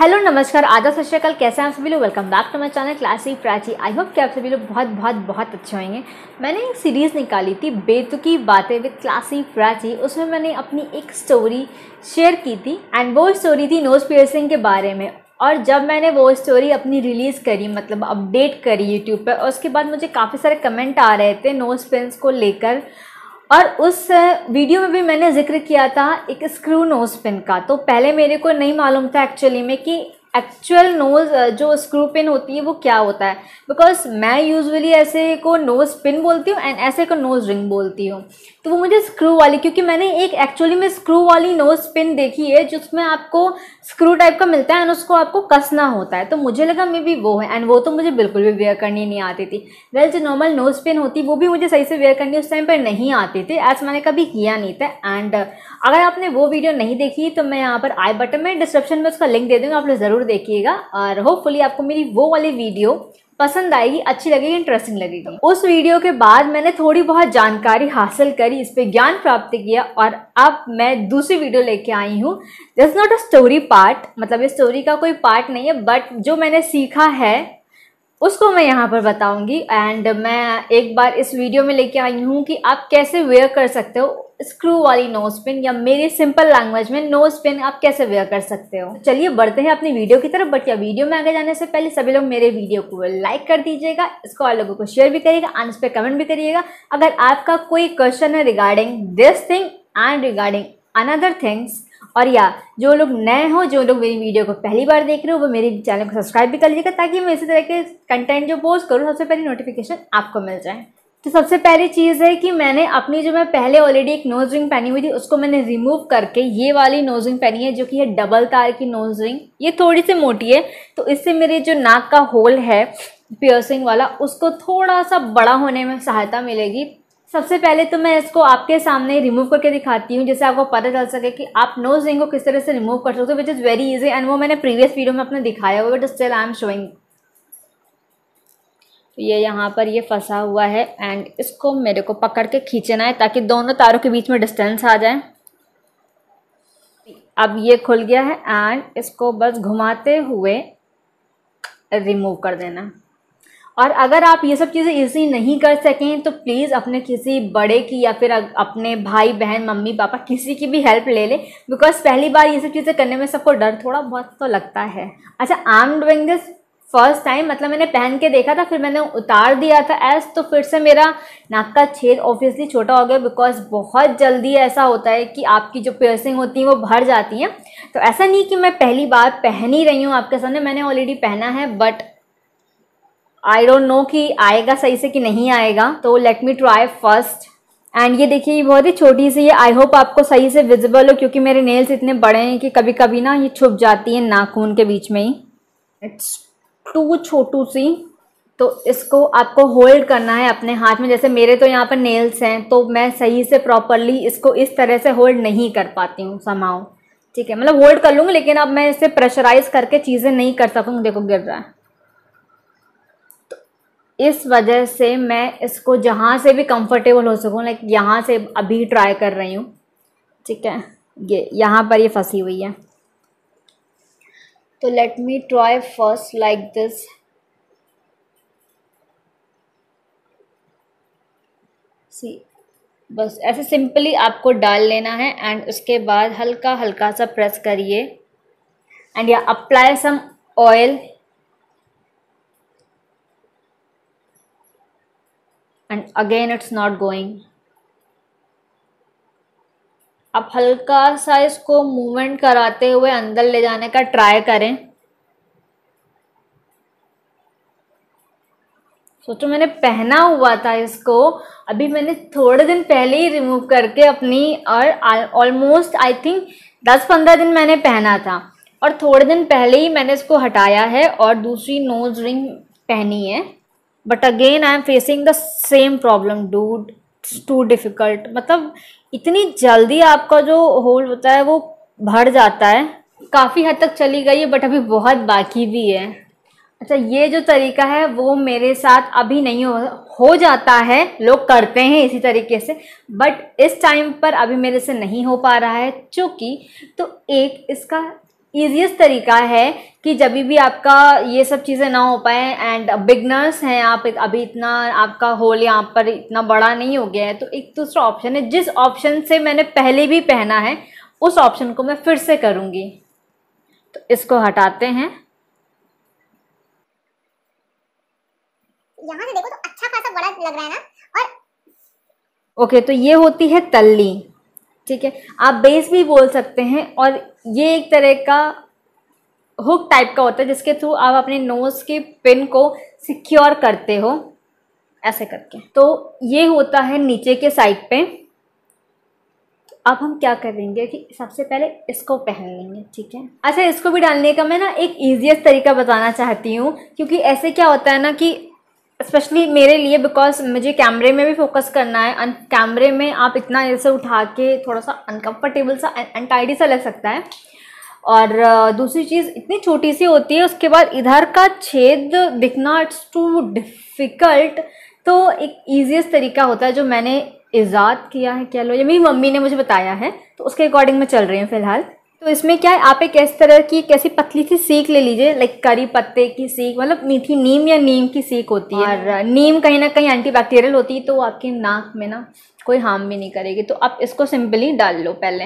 Hello नमस्कार, आदाब, सत श्री अकाल। कैसे हैं आप सभी लोग। Welcome back to my channel Classy Prachi. I hope कि आप सभी लोग बहुत बहुत बहुत अच्छे होंगे। मैंने एक सीरीज़ निकाली थी बेतुकी बातें विद क्लासी प्राची। उसमें मैंने अपनी एक स्टोरी शेयर की थी एंड वो स्टोरी थी नोज़ पियर्सिंग के बारे में। और जब मैंने वो स्टोरी अपनी रिलीज़ करी, मतलब अपडेट करी यूट्यूब पर, और उसके बाद मुझे काफ़ी सारे कमेंट आ रहे थे नोज़ पिन्स को लेकर। और उस वीडियो में भी मैंने जिक्र किया था एक स्क्रू नोज़ पिन का। तो पहले मेरे को नहीं मालूम था एक्चुअली में कि एक्चुअल नोज़ जो स्क्रू पिन होती है वो क्या होता है, बिकॉज मैं यूजुअली ऐसे को नोज़ पिन बोलती हूँ एंड ऐसे को नोज़ रिंग बोलती हूँ। तो वो मुझे स्क्रू वाली, क्योंकि मैंने एक एक्चुअली में स्क्रू वाली नोज़ पिन देखी है जिसमें आपको स्क्रू टाइप का मिलता है एंड उसको आपको कसना होता है। तो मुझे लगा मे बी वो है, एंड वो तो मुझे बिल्कुल भी वेयर करनी नहीं आती थी। वेल, जो नॉर्मल नोज़ पिन होती वो भी मुझे सही से वेयर करनी उस टाइम पर नहीं आती थी, एज मैंने कभी किया नहीं था। एंड अगर आपने वो वीडियो नहीं देखी तो मैं यहाँ पर आई बटन में डिस्क्रिप्शन में उसका लिंक दे दूँगा, आप लोग ज़रूर देखिएगा। और होपफुली आपको मेरी वो वाली वीडियो पसंद आएगी, अच्छी लगेगी, इंटरेस्टिंग लगेगी। उस वीडियो के बाद मैंने थोड़ी बहुत जानकारी हासिल करी, इस पर ज्ञान प्राप्त किया, और अब मैं दूसरी वीडियो लेके आई हूँ। This not a story part, मतलब ये स्टोरी का कोई पार्ट नहीं है, बट जो मैंने सीखा है उसको मैं यहाँ पर बताऊंगी। एंड मैं एक बार इस वीडियो में लेके आई हूँ कि आप कैसे वेयर कर सकते हो स्क्रू वाली नोज़ पिन, या मेरी सिंपल लैंग्वेज में नोज़ पिन आप कैसे वेयर कर सकते हो। चलिए बढ़ते हैं अपनी वीडियो की तरफ। बट या वीडियो में आगे जाने से पहले सभी लोग मेरे वीडियो को लाइक कर दीजिएगा, इसको और लोगों को शेयर भी करिएगा एंड इस पर कमेंट भी करिएगा। अगर आपका कोई क्वेश्चन है regarding this thing and regarding another things, और या जो लोग नए हो, जो लोग मेरी वीडियो को पहली बार देख रहे हो, वो मेरे चैनल को सब्सक्राइब भी कर लीजिएगा, ताकि मैं इसी तरह के कंटेंट जो पोस्ट करूँ सबसे पहले नोटिफिकेशन आपको मिल जाए। तो सबसे पहली चीज़ है कि मैंने अपनी जो मैं पहले ऑलरेडी एक नोज रिंग पहनी हुई थी उसको मैंने रिमूव करके ये वाली नोज रिंग पहनी है, जो कि है डबल तार की नोज रिंग। ये थोड़ी सी मोटी है, तो इससे मेरे जो नाक का होल है पियर्सिंग वाला, उसको थोड़ा सा बड़ा होने में सहायता मिलेगी। सबसे पहले तो मैं इसको आपके सामने रिमूव करके दिखाती हूँ, जिससे आपको पता चल सके कि आप नोज रिंग को किस तरह से रिमूव कर सकते हो, which is very easy. And वो मैंने प्रीवियस वीडियो में अपने दिखाया हुआ, but still I am showing. तो ये यहाँ पर ये फंसा हुआ है एंड इसको मेरे को पकड़ के खींचना है ताकि दोनों तारों के बीच में डिस्टेंस आ जाए। अब ये खुल गया है एंड इसको बस घुमाते हुए रिमूव कर देना। और अगर आप ये सब चीज़ें इजी नहीं कर सकें तो प्लीज़ अपने किसी बड़े की या फिर अपने भाई बहन मम्मी पापा किसी की भी हेल्प ले लें, बिकॉज पहली बार ये सब चीज़ें करने में सबको डर थोड़ा बहुत तो लगता है। अच्छा, I am doing this first time, मतलब मैंने पहन के देखा था, फिर मैंने उतार दिया था एज, तो फिर से मेरा नाक का छेद ऑब्वियसली छोटा हो गया, बिकॉज बहुत जल्दी ऐसा होता है कि आपकी जो पियर्सिंग होती है वो भर जाती हैं। तो ऐसा नहीं कि मैं पहली बार पहन ही रही हूँ आपके सामने, मैंने ऑलरेडी पहना है, बट आई डोंट नो कि आएगा सही से कि नहीं आएगा। तो let me try first. And ये देखिए, ये बहुत ही छोटी सी है। आई होप आपको सही से विजिबल हो, क्योंकि मेरे नेल्स इतने बड़े हैं कि कभी कभी ना ये छुप जाती है नाखून के बीच में ही। इट्स टू छोटू सी। तो इसको आपको होल्ड करना है अपने हाथ में। जैसे मेरे तो यहाँ पर नेल्स हैं, तो मैं सही से प्रॉपरली इसको इस तरह से होल्ड नहीं कर पाती हूँ समाओ। ठीक है, मतलब होल्ड कर लूँगी, लेकिन अब मैं इसे प्रेशराइज करके चीज़ें नहीं कर सकूँगी। देखो गिर रहा है। इस वजह से मैं इसको जहाँ से भी कंफर्टेबल हो सकूँ, लाइक यहाँ से अभी ट्राई कर रही हूँ। ठीक है, ये यहाँ पर ये फंसी हुई है, तो let me try first like this. See, बस ऐसे सिंपली आपको डाल लेना है एंड उसके बाद हल्का हल्का सा प्रेस करिए एंड या apply some oil and again it's not going. आप हल्का सा इसको मूवमेंट कराते हुए अंदर ले जाने का ट्राई करें। सोचो, मैंने पहना हुआ था इसको, अभी मैंने थोड़े दिन पहले ही रिमूव करके अपनी, और ऑलमोस्ट आई थिंक 10-15 दिन मैंने पहना था, और थोड़े दिन पहले ही मैंने इसको हटाया है और दूसरी नोज रिंग पहनी है। But again I am facing the same problem dude, it's too difficult. मतलब इतनी जल्दी आपका जो होल होता है वो भर जाता है। काफ़ी हद तक चली गई है, बट अभी बहुत बाकी भी है। अच्छा, ये जो तरीका है वो मेरे साथ अभी नहीं हो जाता है, लोग करते हैं इसी तरीके से, बट इस टाइम पर अभी मेरे से नहीं हो पा रहा है। चूँकि तो एक इसका ईजीएस्ट तरीका है कि जब भी आपका ये सब चीज़ें ना हो पाए एंड बिगनर्स हैं आप, अभी इतना आपका होल यहाँ पर इतना बड़ा नहीं हो गया है, तो एक दूसरा ऑप्शन है, जिस ऑप्शन से मैंने पहले भी पहना है उस ऑप्शन को मैं फिर से करूँगी। तो इसको हटाते हैं, यहाँ से देखो तो अच्छा खासा बड़ा लग रहा है ना। और ओके, तो ये होती है तल्ली, ठीक है, आप बेस भी बोल सकते हैं। और ये एक तरह का हुक टाइप का होता है जिसके थ्रू आप अपने नोज के पिन को सिक्योर करते हो ऐसे करके। तो ये होता है नीचे के साइड पे। अब हम क्या करेंगे कि सबसे पहले इसको पहन लेंगे, ठीक है। अच्छा, इसको भी डालने का मैं ना एक ईजीएस्ट तरीका बताना चाहती हूँ, क्योंकि ऐसे क्या होता है ना कि स्पेशली मेरे लिए, बिकॉज मुझे कैमरे में भी फोकस करना है, कैमरे में आप इतना ऐसे उठा के थोड़ा सा अनकंफर्टेबल सा, अनटाइडी सा लग सकता है। और दूसरी चीज़ इतनी छोटी सी होती है, उसके बाद इधर का छेद दिखना इट्स टू डिफ़िकल्ट। तो एक ईजीएस्ट तरीका होता है जो मैंने ईजाद किया है, कह लो, ये मेरी मम्मी ने मुझे बताया है, तो उसके अकॉर्डिंग मैं चल रही हूँ फ़िलहाल। तो इसमें क्या है, आप एक इस तरह की कैसी पतली सी सीख ले लीजिए, लाइक करी पत्ते की सीख, मतलब मीठी नीम या नीम की सीख होती है। और नीम कहीं ना कहीं एंटीबैक्टीरियल होती है, तो आपके नाक में ना कोई हार्म भी नहीं करेगी। तो आप इसको सिंपली डाल लो पहले।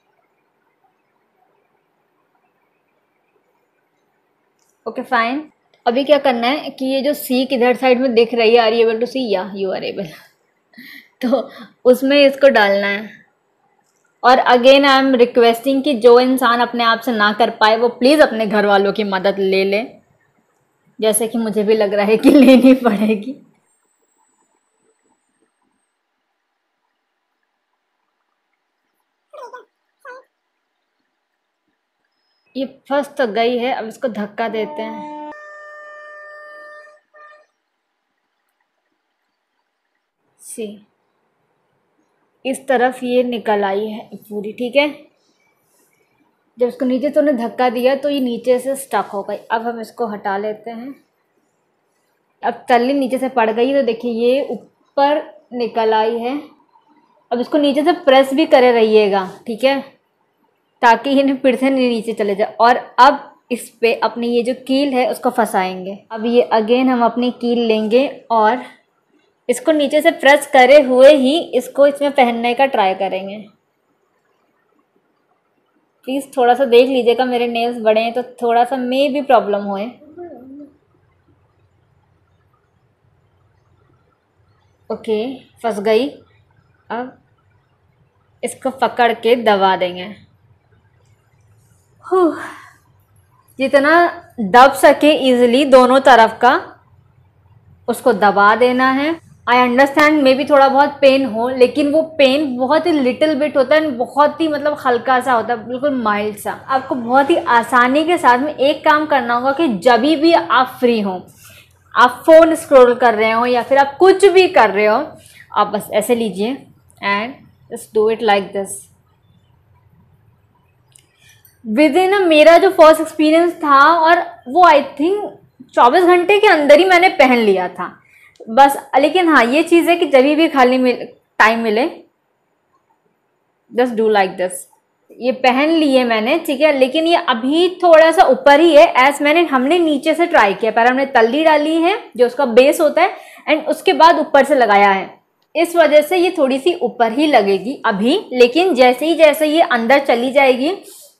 Okay fine. अभी क्या करना है कि ये जो सीख इधर साइड में दिख रही है, are you able to see, या यू आर एबल, तो उसमें इसको डालना है। और अगेन आई एम रिक्वेस्टिंग कि जो इंसान अपने आप से ना कर पाए वो प्लीज़ अपने घर वालों की मदद ले ले, जैसे कि मुझे भी लग रहा है कि लेनी पड़ेगी। ये फंस तो गई है, अब इसको धक्का देते हैं। सी, इस तरफ ये निकल आई है पूरी, ठीक है। जब इसको नीचे तो ने धक्का दिया तो ये नीचे से स्टक हो गई। अब हम इसको हटा लेते हैं। अब तल्ली नीचे से पड़ गई, तो देखिए ये ऊपर निकल आई है। अब इसको नीचे से प्रेस भी करे रहिएगा, ठीक है, ताकि ये फिर से नीचे चले जाए। और अब इस पे अपनी ये जो कील है उसको फंसाएंगे। अब ये अगेन हम अपनी कील लेंगे और इसको नीचे से प्रेस करे हुए ही इसको इसमें पहनने का ट्राई करेंगे। प्लीज़ थोड़ा सा देख लीजिएगा, मेरे नेल्स बड़े हैं तो थोड़ा सा मे भी प्रॉब्लम होए। ओके, फंस गई। अब इसको पकड़ के दबा देंगे। जितना दब सके इजीली दोनों तरफ का उसको दबा देना है। आई अंडरस्टैंड मे भी थोड़ा बहुत पेन हो, लेकिन वो पेन बहुत ही लिटिल बिट होता है, बहुत ही मतलब हल्का सा होता है, बिल्कुल माइल्ड सा। आपको बहुत ही आसानी के साथ में एक काम करना होगा कि जब भी आप फ्री हो, आप फ़ोन स्क्रॉल कर रहे हो या फिर आप कुछ भी कर रहे हो, आप बस ऐसे लीजिए and just do it like this. Within मेरा जो फर्स्ट एक्सपीरियंस था, और वो आई थिंक 24 घंटे के अंदर ही मैंने पहन लिया था बस। लेकिन हाँ, ये चीज़ है कि जब भी खाली टाइम मिले जस्ट डू लाइक दिस। ये पहन लिए मैंने, ठीक है, लेकिन ये अभी थोड़ा सा ऊपर ही है, एज हमने नीचे से ट्राई किया। पहले हमने तल्ली डाली है जो उसका बेस होता है, एंड उसके बाद ऊपर से लगाया है। इस वजह से ये थोड़ी सी ऊपर ही लगेगी अभी, लेकिन जैसे ये अंदर चली जाएगी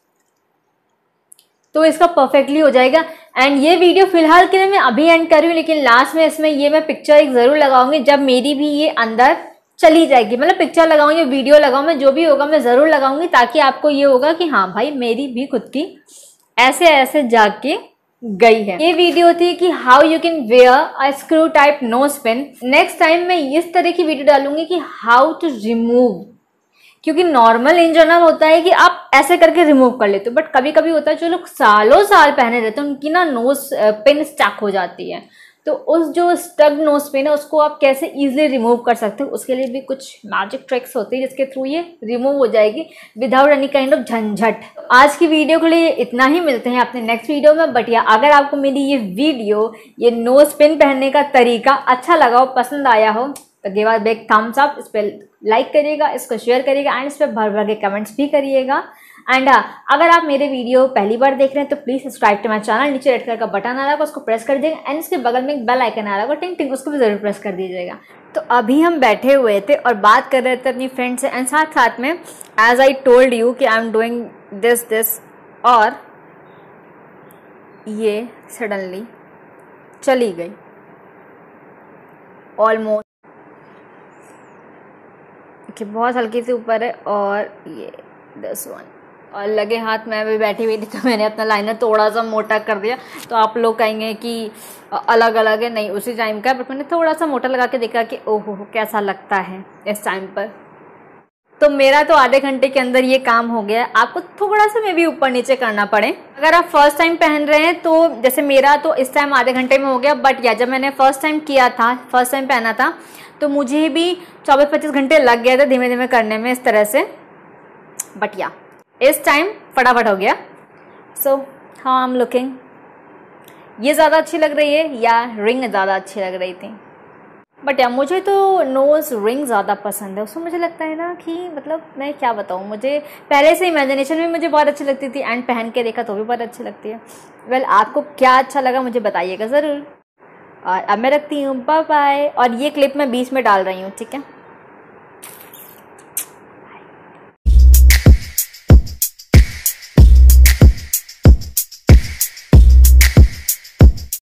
तो इसका परफेक्टली हो जाएगा। एंड ये वीडियो फिलहाल के लिए मैं अभी एंड कर रही हूँ, लेकिन लास्ट में इसमें ये मैं पिक्चर एक ज़रूर लगाऊंगी जब मेरी भी ये अंदर चली जाएगी। मतलब पिक्चर लगाऊंगी, वीडियो लगाऊँ, मैं जो भी होगा मैं ज़रूर लगाऊंगी, ताकि आपको ये होगा कि हाँ भाई मेरी भी खुद की ऐसे ऐसे जाके गई है। ये वीडियो थी कि how you can wear a screw type nose pin. Next time मैं इस तरह की वीडियो डालूंगी कि हाउ टू रिमूव, क्योंकि नॉर्मल इन जनरल होता है कि आप ऐसे करके रिमूव कर लेते हो, बट कभी कभी होता है जो लोग सालों साल पहने रहते हैं उनकी ना नोज पिन स्टक हो जाती है। तो उस जो स्टक नोज पिन है उसको आप कैसे इजीली रिमूव कर सकते हो, उसके लिए भी कुछ मैजिक ट्रिक्स होती है जिसके थ्रू ये रिमूव हो जाएगी विदाउट एनी काइंड ऑफ झंझट। आज की वीडियो के लिए इतना ही, मिलते हैं अपने नेक्स्ट वीडियो में। बट या अगर आपको मेरी ये वीडियो, ये नोज पिन पहनने का तरीका अच्छा लगा हो, पसंद आया हो, तो give us big thumbs up. इस पर लाइक करिएगा, इसको शेयर करिएगा, एंड इस पर भर भर के कमेंट्स भी करिएगा। एंड अगर आप मेरे वीडियो पहली बार देख रहे हैं तो please subscribe to my channel. नीचे रेड कलर का बटन आ रहा है, उसको प्रेस कर दीजिएगा एंड इसके बगल में एक बेल आइकन आ रहा है, टिंग टिंग, उसको भी ज़रूर प्रेस कर दीजिएगा। तो अभी हम बैठे हुए थे और बात कर रहे थे अपनी फ्रेंड से, एंड साथ साथ में एज आई टोल्ड यू कि आई एम डूइंग दिस और ये सडनली चली गई ऑलमोस्ट, कि बहुत हल्की सी ऊपर है। और ये दिस वन, और लगे हाथ मैं भी बैठी हुई थी तो मैंने अपना लाइनर थोड़ा सा मोटा कर दिया। तो आप लोग कहेंगे कि अलग अलग है, नहीं उसी टाइम का, बट मैंने थोड़ा सा मोटा लगा के देखा कि ओहो कैसा लगता है इस टाइम पर। तो मेरा तो आधे घंटे के अंदर ये काम हो गया। आपको थोड़ा सा मे भी ऊपर नीचे करना पड़े। अगर आप फर्स्ट टाइम पहन रहे हैं तो जैसे मेरा तो इस टाइम आधे घंटे में हो गया, बट या जब मैंने फर्स्ट टाइम किया था, फर्स्ट टाइम पहना था, तो मुझे भी 24-25 घंटे लग गए थे धीमे धीमे करने में इस तरह से। बट या इस टाइम फटाफट हो गया। सो हाँ, आई एम लुकिंग, ये ज़्यादा अच्छी लग रही है या रिंग ज़्यादा अच्छी लग रही थी? बट या मुझे तो नोज़ रिंग ज़्यादा पसंद है। उसमें मुझे लगता है ना कि मतलब मैं क्या बताऊँ, मुझे पहले से इमेजिनेशन में मुझे बहुत अच्छी लगती थी एंड पहन के देखा तो भी बहुत अच्छी लगती है। वेल, आपको क्या अच्छा लगा मुझे बताइएगा ज़रूर। और अब मैं रखती हूँ, बाय बाय। और ये क्लिप मैं बीच में डाल रही हूँ, ठीक है।